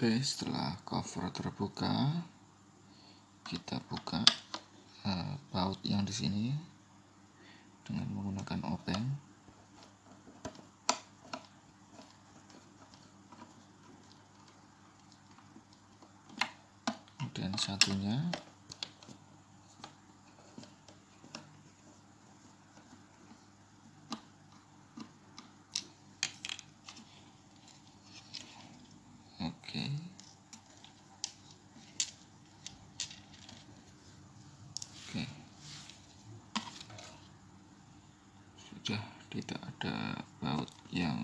Oke, setelah cover terbuka, kita buka baut yang di sini dengan menggunakan obeng. Kemudian satunya oke. Oke. Sudah tidak ada baut yang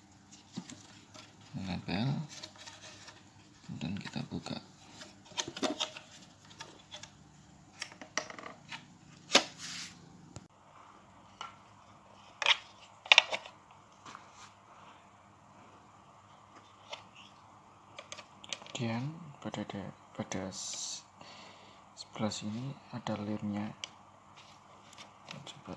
menempel. Kemudian kita buka. Kemudian pada sebelah sini ada lemnya. Coba.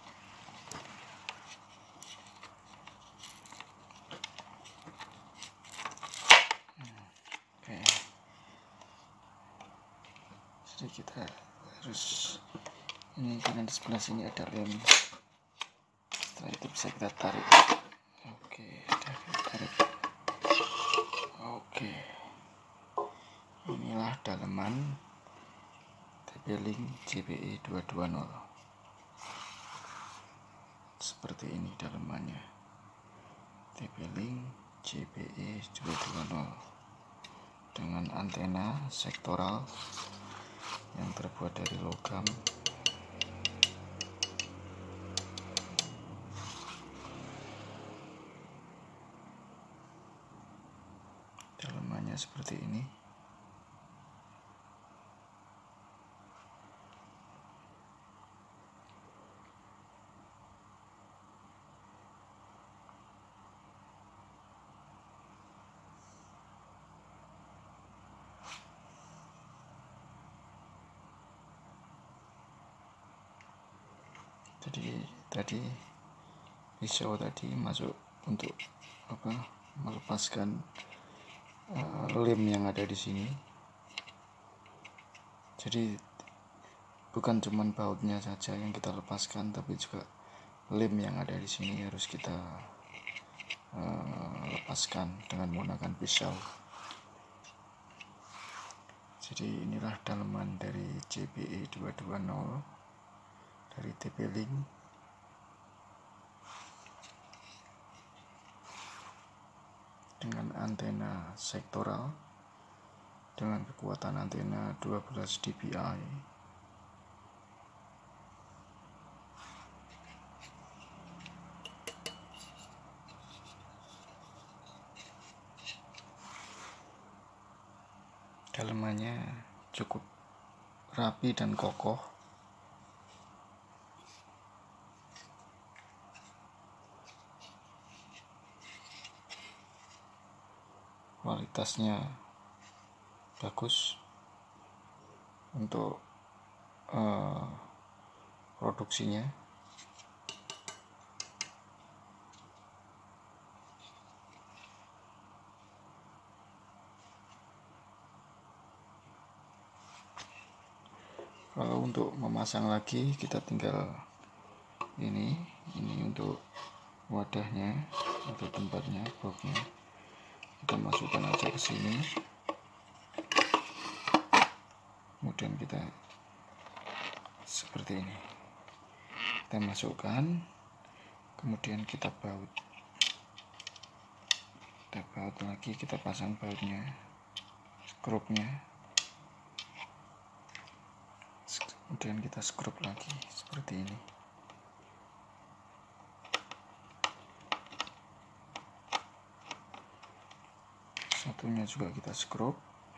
Oke. Jadi kita harus ini karena di sebelah sini ada lem. Setelah itu bisa kita tarik. Oke, sudah kita tarik. Oke. Inilah daleman TP-Link JBE 220. Seperti ini dalemannya. TP-Link JBE 220 dengan antena sektoral yang terbuat dari logam. Dalemannya seperti ini. Jadi tadi pisau tadi masuk untuk melepaskan lem yang ada di sini. Jadi bukan cuma bautnya saja yang kita lepaskan, tapi juga lem yang ada di sini harus kita lepaskan dengan menggunakan pisau. Jadi inilah daleman dari JBE 220 dari TP-Link. Dengan antena sektoral dengan kekuatan antena 12 dpi. Dalemannya cukup rapi dan kokoh. Kualitasnya bagus untuk produksinya. Kalau untuk memasang lagi kita tinggal ini untuk wadahnya atau tempatnya, boxnya. Kita masukkan aja ke sini. Kemudian kita seperti ini. Kita masukkan, kemudian kita baut. Kita baut lagi, kita pasang bautnya, skrupnya. Kemudian kita skrup lagi seperti ini. Satunya juga kita skrup.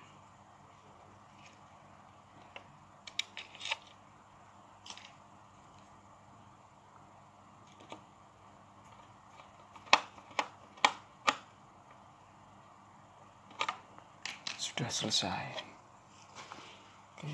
Sudah selesai. Oke.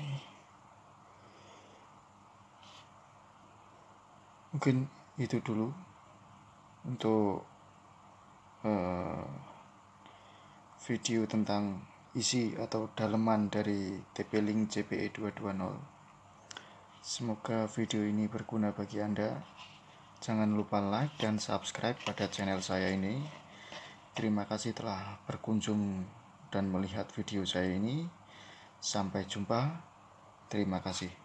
Mungkin itu dulu untuk video tentang isi atau daleman dari TP-Link JPE 220. Semoga video ini berguna bagi Anda. Jangan lupa like dan subscribe pada channel saya ini. Terima kasih telah berkunjung dan melihat video saya ini. Sampai jumpa. Terima kasih.